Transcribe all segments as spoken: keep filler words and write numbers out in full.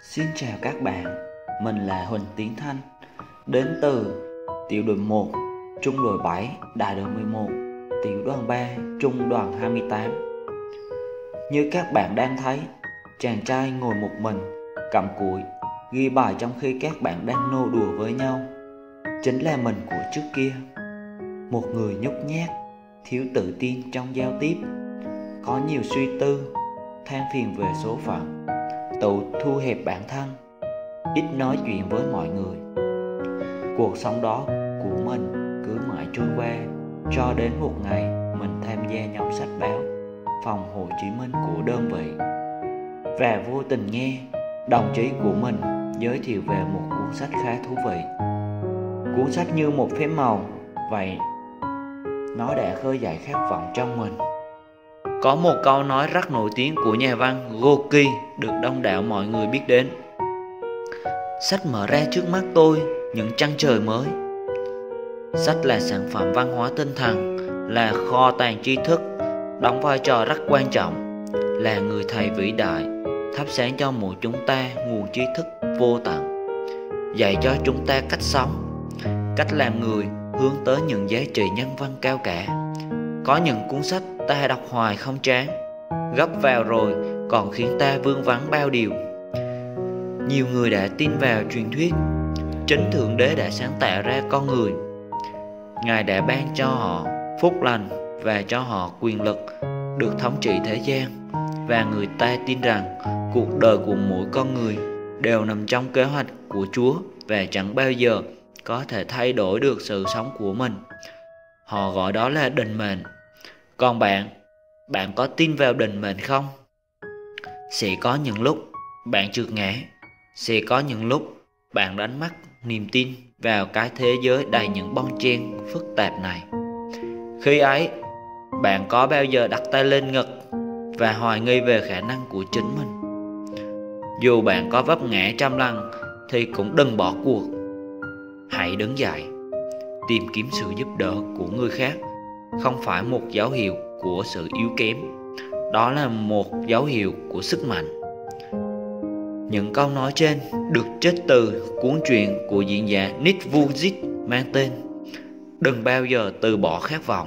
Xin chào các bạn, mình là Huỳnh Tiến Thanh, đến từ tiểu đội một, trung đội bảy, đại đội mười một, tiểu đoàn ba, trung đoàn hai mươi tám. Như các bạn đang thấy, chàng trai ngồi một mình, cặm cụi, ghi bài trong khi các bạn đang nô đùa với nhau. Chính là mình của trước kia, một người nhút nhát, thiếu tự tin trong giao tiếp, có nhiều suy tư, than phiền về số phận, tự thu hẹp bản thân, ít nói chuyện với mọi người. Cuộc sống đó của mình cứ mãi trôi qua, cho đến một ngày mình tham gia nhóm sách báo phòng Hồ Chí Minh của đơn vị, và vô tình nghe đồng chí của mình giới thiệu về một cuốn sách khá thú vị. Cuốn sách như một phép màu vậy, nó đã khơi dậy khát vọng trong mình. Có một câu nói rất nổi tiếng của nhà văn Gorky được đông đảo mọi người biết đến: sách mở ra trước mắt tôi những chân trời mới. Sách là sản phẩm văn hóa tinh thần, là kho tàng tri thức, đóng vai trò rất quan trọng, là người thầy vĩ đại, thắp sáng cho mỗi chúng ta nguồn tri thức vô tận, dạy cho chúng ta cách sống, cách làm người, hướng tới những giá trị nhân văn cao cả. Có những cuốn sách ta đọc hoài không chán, gấp vào rồi còn khiến ta vương vấn bao điều. Nhiều người đã tin vào truyền thuyết chính Thượng Đế đã sáng tạo ra con người. Ngài đã ban cho họ phúc lành và cho họ quyền lực được thống trị thế gian, và người ta tin rằng cuộc đời của mỗi con người đều nằm trong kế hoạch của Chúa và chẳng bao giờ có thể thay đổi được sự sống của mình. Họ gọi đó là định mệnh. Còn bạn, bạn có tin vào định mệnh không? Sẽ có những lúc bạn trượt ngã, sẽ có những lúc bạn đánh mất niềm tin vào cái thế giới đầy những bon chen phức tạp này. Khi ấy, bạn có bao giờ đặt tay lên ngực và hoài nghi về khả năng của chính mình? Dù bạn có vấp ngã trăm lần thì cũng đừng bỏ cuộc. Hãy đứng dậy. Tìm kiếm sự giúp đỡ của người khác không phải một dấu hiệu của sự yếu kém, đó là một dấu hiệu của sức mạnh. Những câu nói trên được trích từ cuốn truyện của diễn giả Nick Vujicic mang tên Đừng bao giờ từ bỏ khát vọng.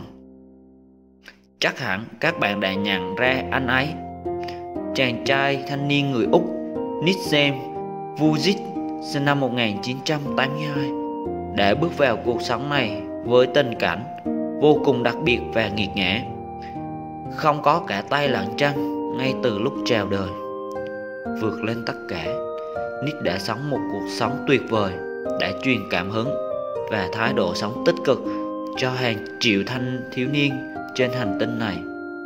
Chắc hẳn các bạn đã nhận ra anh ấy, chàng trai thanh niên người Úc Nick Vujicic, sinh năm một nghìn chín trăm tám mươi hai, đã bước vào cuộc sống này với tình cảnh vô cùng đặc biệt và nghiệt ngã. Không có cả tay lẫn chân ngay từ lúc chào đời. Vượt lên tất cả, Nick đã sống một cuộc sống tuyệt vời, đã truyền cảm hứng và thái độ sống tích cực cho hàng triệu thanh thiếu niên trên hành tinh này,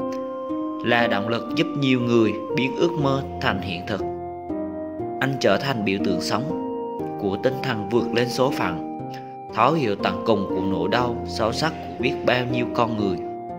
là động lực giúp nhiều người biến ước mơ thành hiện thực. Anh trở thành biểu tượng sống của tinh thần vượt lên số phận, thấu hiểu tận cùng của nỗi đau sâu sắc của biết bao nhiêu con người.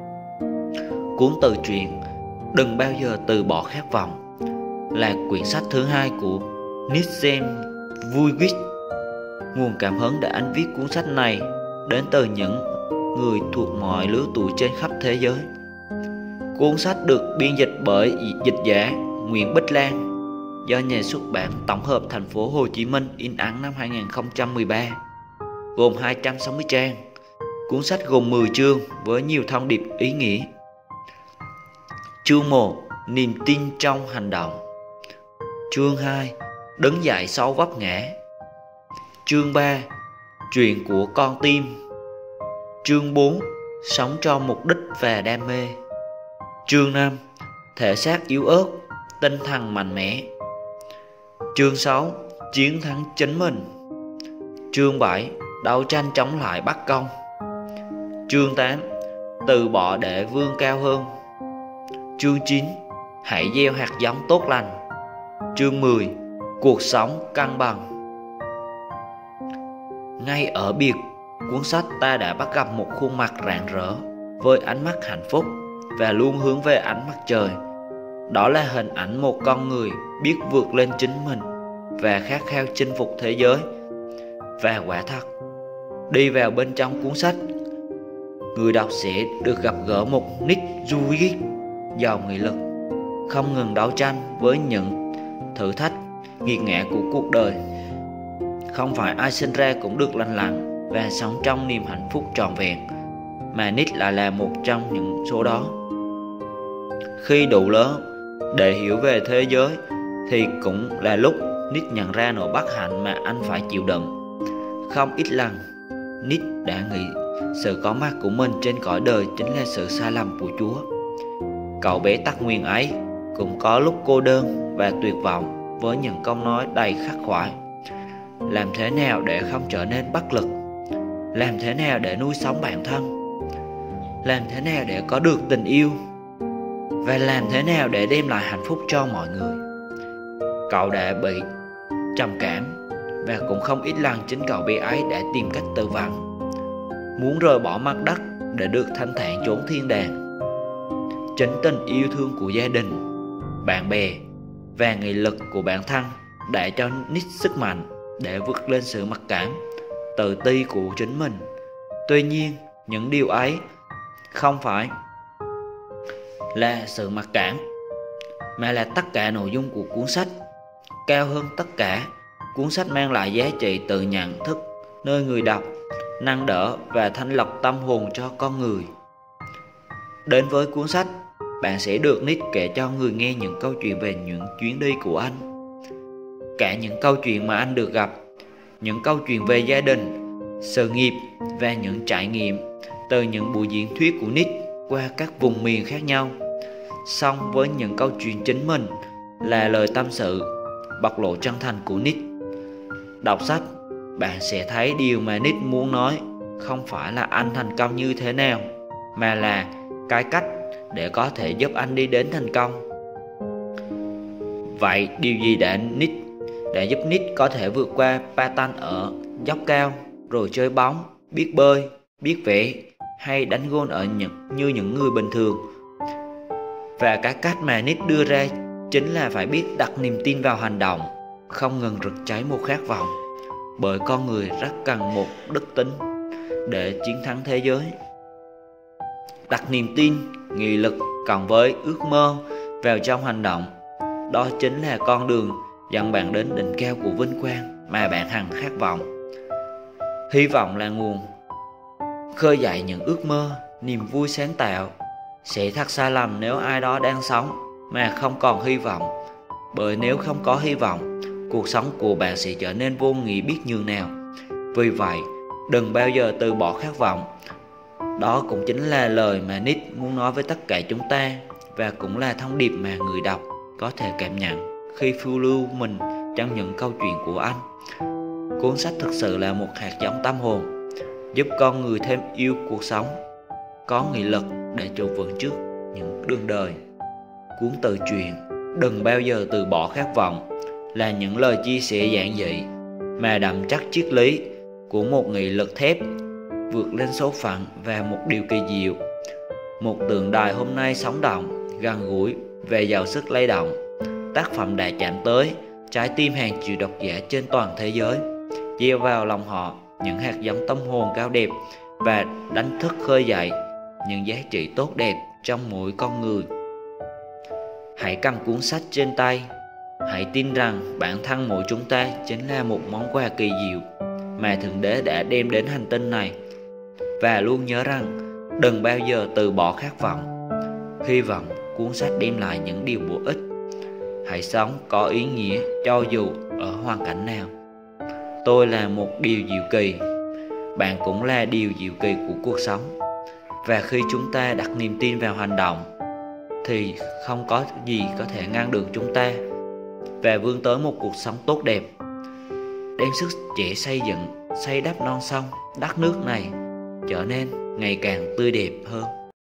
Cuốn tự truyện Đừng bao giờ từ bỏ khát vọng là quyển sách thứ hai của Nick Vujicic. Nguồn cảm hứng để anh viết cuốn sách này đến từ những người thuộc mọi lứa tuổi trên khắp thế giới. Cuốn sách được biên dịch bởi dịch giả Nguyễn Bích Lan, do nhà xuất bản tổng hợp thành phố Hồ Chí Minh in ấn năm hai nghìn không trăm mười ba, gồm hai trăm sáu mươi trang. Cuốn sách gồm mười chương với nhiều thông điệp ý nghĩa. Chương một: Niềm tin trong hành động. Chương hai: Đứng dậy sau vấp ngã. Chương ba: Chuyện của con tim. Chương bốn: Sống cho mục đích và đam mê. Chương năm: Thể xác yếu ớt, tinh thần mạnh mẽ. Chương sáu: Chiến thắng chính mình. Chương bảy: Đấu tranh chống lại bất công. Chương tám: Từ bỏ để vươn cao hơn. Chương chín: Hãy gieo hạt giống tốt lành. Chương mười: Cuộc sống cân bằng. Ngay ở bìa cuốn sách, ta đã bắt gặp một khuôn mặt rạng rỡ với ánh mắt hạnh phúc và luôn hướng về ánh mặt trời. Đó là hình ảnh một con người biết vượt lên chính mình và khát khao chinh phục thế giới. Và quả thật, đi vào bên trong cuốn sách, người đọc sẽ được gặp gỡ một Nick Vujicic giàu nghị lực, không ngừng đấu tranh với những thử thách nghiệt ngã của cuộc đời. Không phải ai sinh ra cũng được lành lặn và sống trong niềm hạnh phúc trọn vẹn, mà Nick lại là một trong những số đó. Khi đủ lớn để hiểu về thế giới thì cũng là lúc Nick nhận ra nỗi bất hạnh mà anh phải chịu đựng. Không ít lần Nick đã nghĩ sự có mặt của mình trên cõi đời chính là sự sai lầm của Chúa. Cậu bé tắc nguyền ấy cũng có lúc cô đơn và tuyệt vọng với những câu nói đầy khắc khoải. Làm thế nào để không trở nên bất lực? Làm thế nào để nuôi sống bản thân? Làm thế nào để có được tình yêu? Và làm thế nào để đem lại hạnh phúc cho mọi người? Cậu đã bị trầm cảm, và cũng không ít lần chính cậu bé ấy đã tìm cách tự vẫn, muốn rời bỏ mặt đất để được thanh thản chốn thiên đàng. Chính tình yêu thương của gia đình, bạn bè và nghị lực của bản thân đã cho Nick sức mạnh để vượt lên sự mặc cảm, tự ti của chính mình. Tuy nhiên, những điều ấy không phải là sự mặc cảm, mà là tất cả nội dung của cuốn sách. Cao hơn tất cả, cuốn sách mang lại giá trị tự nhận thức nơi người đọc, nâng đỡ và thanh lọc tâm hồn cho con người. Đến với cuốn sách, bạn sẽ được Nick kể cho người nghe những câu chuyện về những chuyến đi của anh. Cả những câu chuyện mà anh được gặp, những câu chuyện về gia đình, sự nghiệp và những trải nghiệm từ những buổi diễn thuyết của Nick qua các vùng miền khác nhau. Song với những câu chuyện chính mình là lời tâm sự, bộc lộ chân thành của Nick. Đọc sách, bạn sẽ thấy điều mà Nick muốn nói không phải là anh thành công như thế nào, mà là cái cách để có thể giúp anh đi đến thành công. Vậy điều gì đã Nick đã giúp Nick có thể vượt qua Patan ở dốc cao, rồi chơi bóng, biết bơi, biết vẽ hay đánh golf ở những, như những người bình thường? Và cái cách mà Nick đưa ra chính là phải biết đặt niềm tin vào hành động, không ngừng rực cháy một khát vọng, bởi con người rất cần một đức tính để chiến thắng thế giới. Đặt niềm tin, nghị lực cộng với ước mơ vào trong hành động, đó chính là con đường dẫn bạn đến đỉnh cao của vinh quang mà bạn hằng khát vọng. Hy vọng là nguồn khơi dậy những ước mơ, niềm vui sáng tạo. Sẽ thật sai lầm nếu ai đó đang sống mà không còn hy vọng, bởi nếu không có hy vọng, cuộc sống của bạn sẽ trở nên vô nghĩa biết nhường nào. Vì vậy, đừng bao giờ từ bỏ khát vọng. Đó cũng chính là lời mà Nick muốn nói với tất cả chúng ta, và cũng là thông điệp mà người đọc có thể cảm nhận khi phiêu lưu mình trong những câu chuyện của anh. Cuốn sách thực sự là một hạt giống tâm hồn, giúp con người thêm yêu cuộc sống, có nghị lực để trụ vững trước những đường đời. Cuốn tự truyện Đừng bao giờ từ bỏ khát vọng là những lời chia sẻ giản dị mà đậm chất triết lý của một nghị lực thép vượt lên số phận và một điều kỳ diệu. Một tượng đài hôm nay sống động, gần gũi và giàu sức lay động. Tác phẩm đã chạm tới trái tim hàng triệu độc giả trên toàn thế giới, gieo vào lòng họ những hạt giống tâm hồn cao đẹp và đánh thức khơi dậy những giá trị tốt đẹp trong mỗi con người. Hãy cầm cuốn sách trên tay. Hãy tin rằng bản thân mỗi chúng ta chính là một món quà kỳ diệu mà Thượng Đế đã đem đến hành tinh này. Và luôn nhớ rằng đừng bao giờ từ bỏ khát vọng. Hy vọng cuốn sách đem lại những điều bổ ích. Hãy sống có ý nghĩa cho dù ở hoàn cảnh nào. Tôi là một điều diệu kỳ, bạn cũng là điều diệu kỳ của cuộc sống. Và khi chúng ta đặt niềm tin vào hành động thì không có gì có thể ngăn được chúng ta và vươn tới một cuộc sống tốt đẹp, đem sức trẻ xây dựng, xây đắp non sông đất nước này trở nên ngày càng tươi đẹp hơn.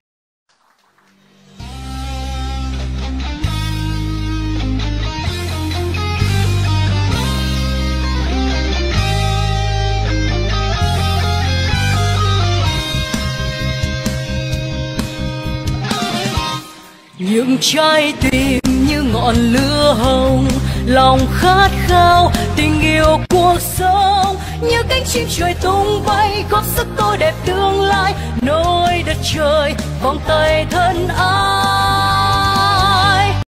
Những trái tim như ngọn lửa hồng, lòng khát khao tình yêu cuộc sống, như cánh chim trời tung bay góp sức tô đẹp tương lai, nối đất trời vòng tay thân